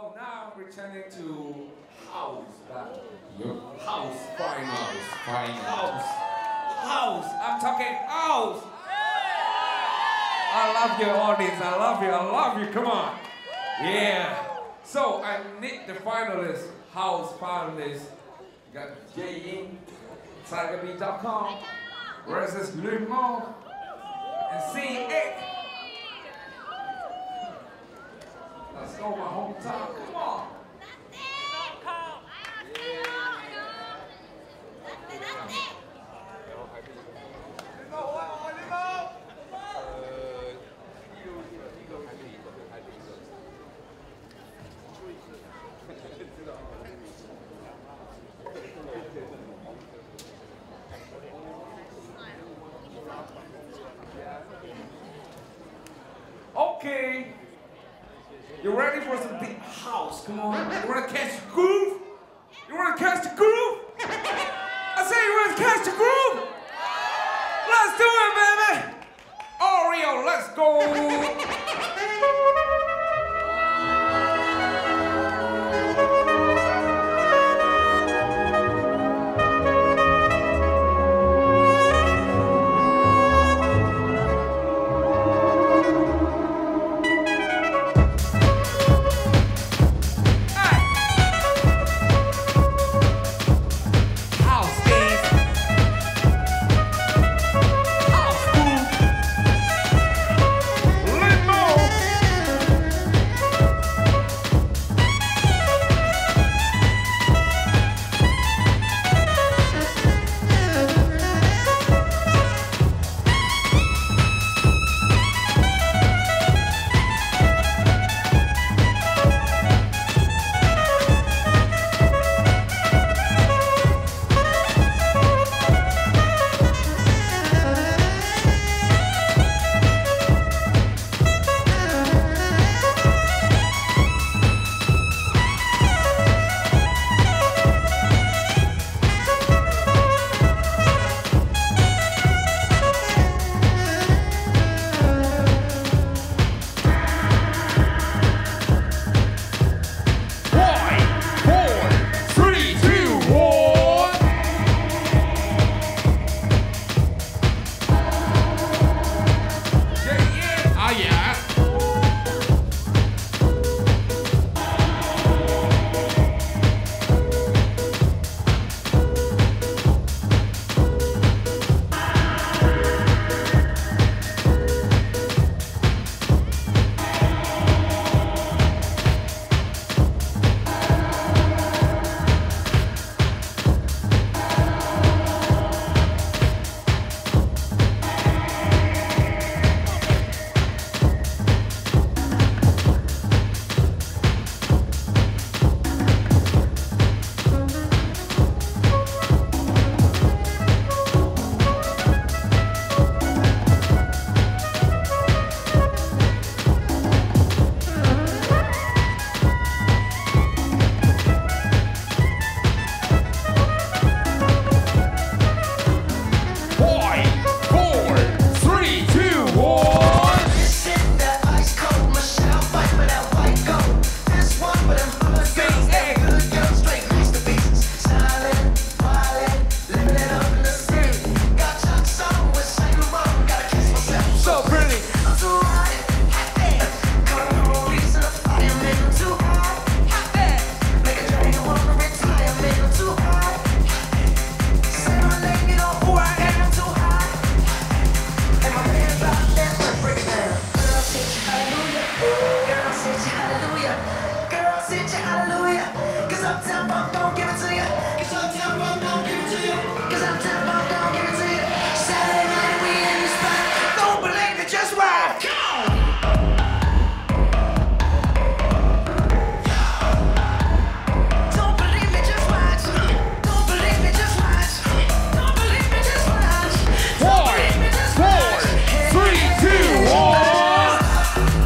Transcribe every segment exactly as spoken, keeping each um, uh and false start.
So now returning to house, that house finals, house, house. I'm talking house. I love your audience. I love you. I love you. Come on. Yeah. So I need the finalists, house finalists. You got Jay Yin, Tiger Beat dot com versus Lumo and C eight. Let's go, my hometown. Come on. Okay. You ready for some big house? Come on. You wanna catch the groove? You wanna catch the groove? I say you wanna catch the groove? Let's do it, baby! Oreo, let's go!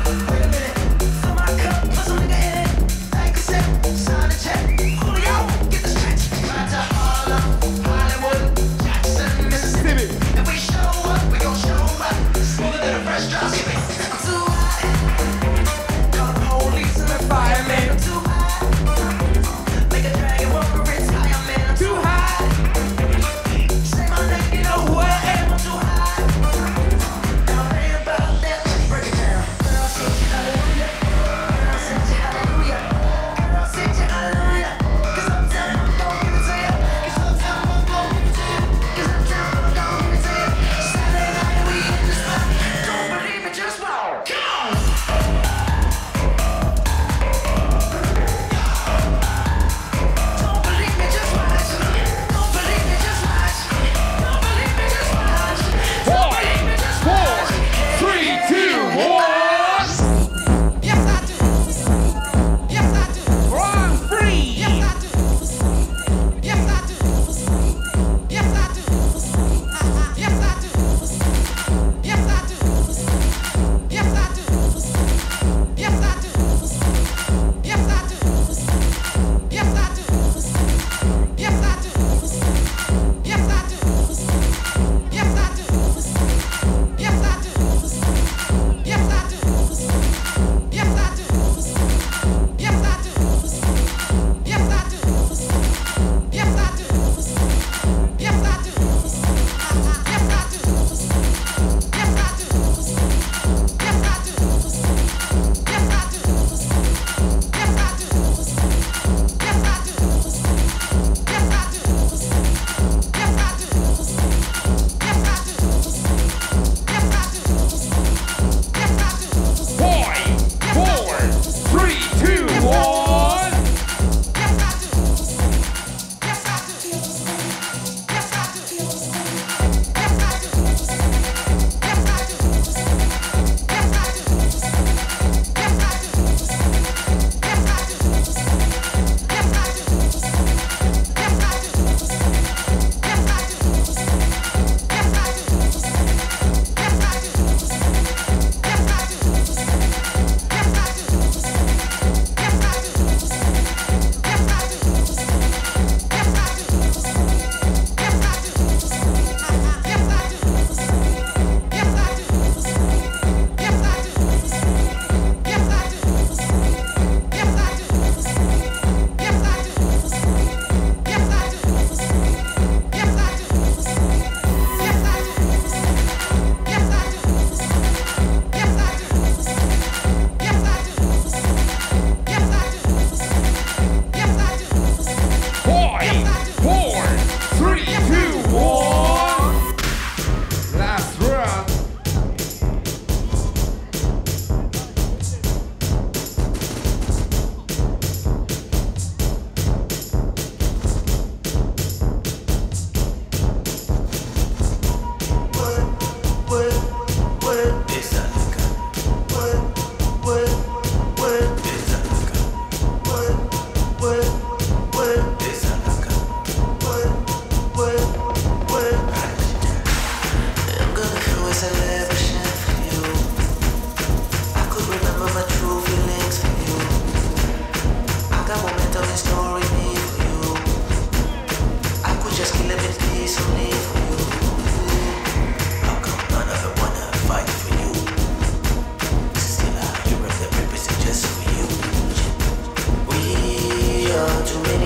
Sign the check. Julio.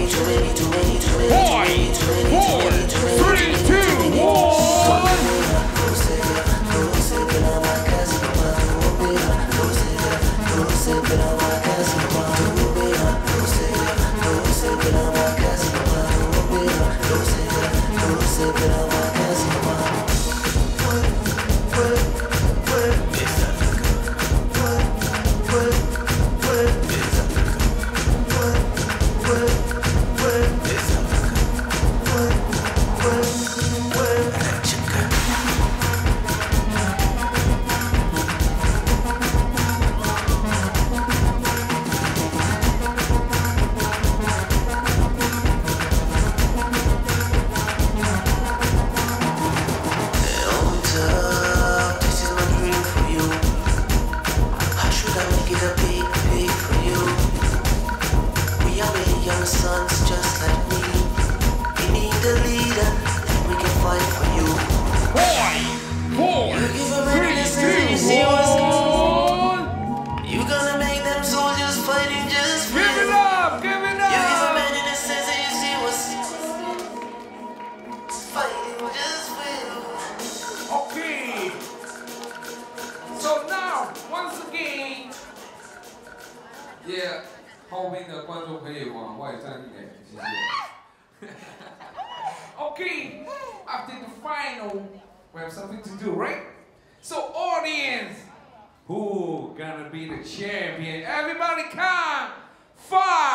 Yeah， 后面的观众可以往外站一点，谢谢。Okay, after the final, we have something to do, right? So, audience, who gonna be the champion? Everybody, come! Five.